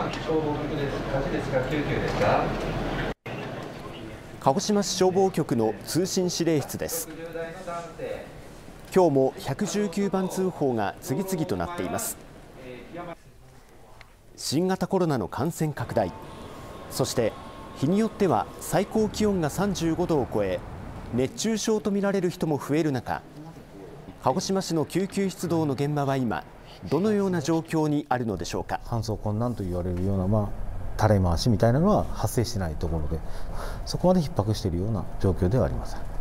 消防局です。火事ですか、救急ですか。 鹿児島市消防局の通信指令室です。今日も119番通報が次々となっています。新型コロナの感染拡大、そして日によっては最高気温が35度を超え、熱中症とみられる人も増える中、鹿児島市の救急出動の現場は今、どのような状況にあるのでしょうか。 搬送困難と言われるような、垂れ回しみたいなのは発生してないところで、そこまで逼迫しているような状況ではありません。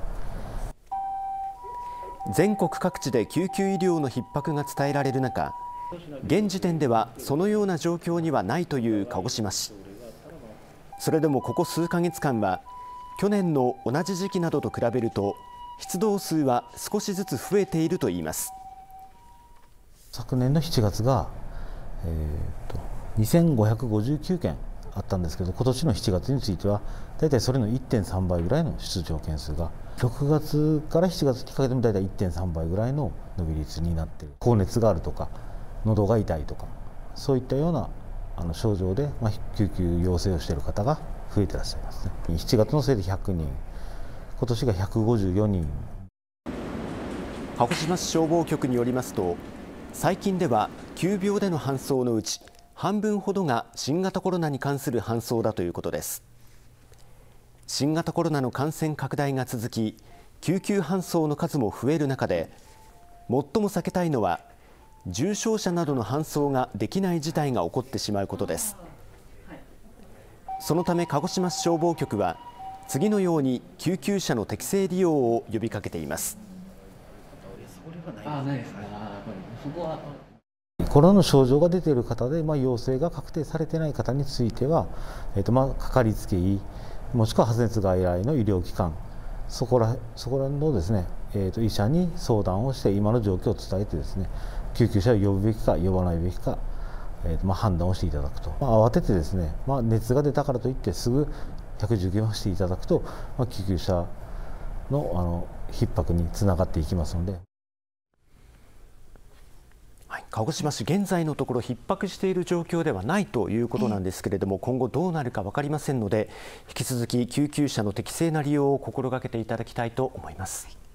全国各地で救急医療の逼迫が伝えられる中、現時点ではそのような状況にはないという鹿児島市。それでもここ数ヶ月間は、去年の同じ時期などと比べると出動数は少しずつ増えているといいます。 昨年の7月が、2559件あったんですけど、今年の7月についてはだいたいそれの 1.3 倍ぐらいの出動件数が、6月から7月にかけてもだいたい 1.3 倍ぐらいの伸び率になっている。高熱があるとか喉が痛いとか、そういったような症状で、救急要請をしている方が増えていらっしゃいますね。7月のせいで100人、今年が154人。 鹿児島市消防局によりますと、最近では急病での搬送のうち半分ほどが新型コロナに関する搬送だということです。新型コロナの感染拡大が続き、救急搬送の数も増える中で、最も避けたいのは重症者などの搬送ができない事態が起こってしまうことです。そのため鹿児島市消防局は次のように救急車の適正利用を呼びかけています。 コロナの症状が出ている方で、陽性が確定されていない方については、かかりつけ医もしくは発熱外来の医療機関、そこらのですね、医者に相談をして今の状況を伝えてですね、救急車を呼ぶべきか呼ばないべきか、判断をしていただくと。慌ててですね、熱が出たからといってすぐ119番していただくと、救急車の逼迫につながっていきますので。 鹿児島市、現在のところ逼迫している状況ではないということなんですけれども、今後どうなるか分かりませんので、引き続き救急車の適正な利用を心がけていただきたいと思います。